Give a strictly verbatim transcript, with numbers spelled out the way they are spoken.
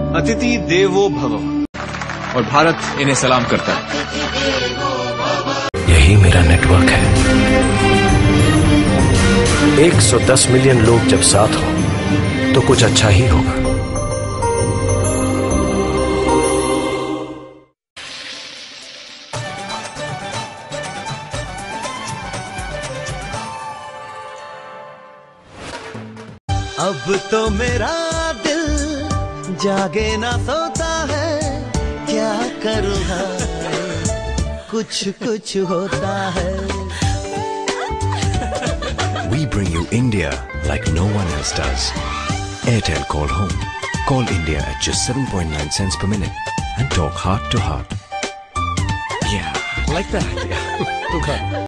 अतिथि देवो भव और भारत इन्हें सलाम करता है। यही मेरा नेटवर्क है। एक सौ दस मिलियन लोग जब साथ हों तो कुछ अच्छा ही होगा। अब तो मेरा दिल जागे ना सोता है, क्या करूँगा कुछ कुछ होता है। We bring you India like no one else does. Airtel Call Home. Call India at just seven point nine cents per minute and talk heart to heart. Yeah, like that. Yeah.